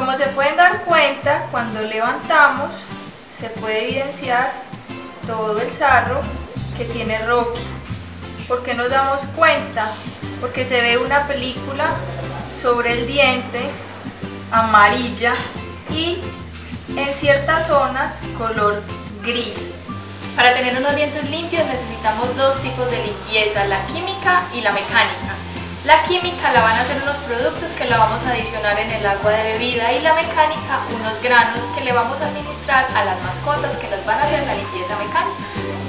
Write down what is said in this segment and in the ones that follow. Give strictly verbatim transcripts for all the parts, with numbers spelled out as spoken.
Como se pueden dar cuenta, cuando levantamos se puede evidenciar todo el sarro que tiene Rocky. ¿Por qué nos damos cuenta? Porque se ve una película sobre el diente amarilla y en ciertas zonas color gris. Para tener unos dientes limpios necesitamos dos tipos de limpieza, la química y la mecánica. La química la van a hacer unos productos que la vamos a adicionar en el agua de bebida y la mecánica unos granos que le vamos a administrar a las mascotas que nos van a hacer la limpieza mecánica.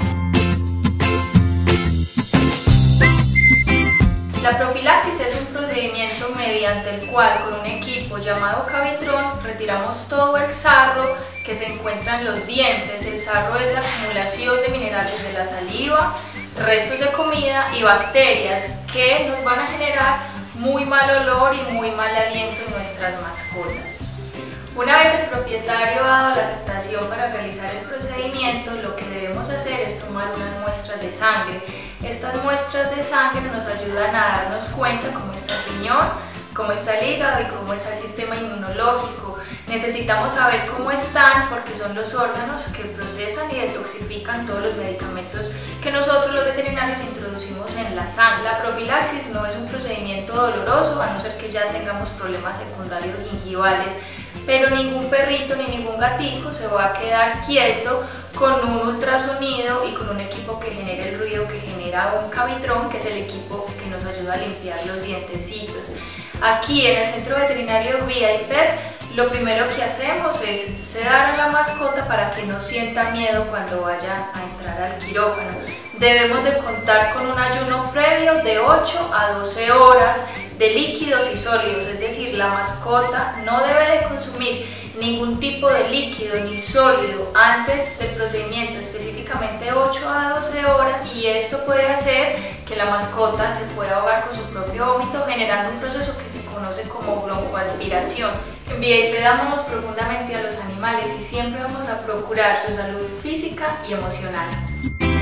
La profilaxis es un procedimiento mediante el cual con un equipo llamado Cavitron retiramos todo el sarro que se encuentra en los dientes. El sarro es la acumulación de minerales de la saliva, restos de comida y bacterias que nos van a generar muy mal olor y muy mal aliento en nuestras mascotas. Una vez el propietario ha dado la aceptación para realizar el procedimiento, lo que debemos hacer es tomar unas muestras de sangre. Estas muestras de sangre nos ayudan a darnos cuenta cómo está el riñón, cómo está el hígado y cómo está el sistema inmunológico. Necesitamos saber cómo están porque son los órganos que procesan y detoxifican todos los medicamentos que nosotros los veterinarios introducimos en la sangre. La profilaxis no es un procedimiento doloroso, a no ser que ya tengamos problemas secundarios gingivales, pero ningún perrito ni ningún gatico se va a quedar quieto con un ultrasonido y con un equipo que genere el ruido que genera un Cavitron, que es el equipo que nos ayuda a limpiar los dientecitos. Aquí en el Centro Veterinario V I Pet, lo primero que hacemos es sedar a la mascota para que no sienta miedo cuando vaya a entrar al quirófano. Debemos de contar con un ayuno previo de ocho a doce horas de líquidos y sólidos, es decir, la mascota no debe de consumir ningún tipo de líquido ni sólido antes del procedimiento, específicamente ocho a doce horas, y esto puede hacer que la mascota se pueda ahogar con su propio vómito, generando un proceso que se conoce como broncoaspiración. En V I P amamos profundamente a los animales y siempre vamos a procurar su salud física y emocional.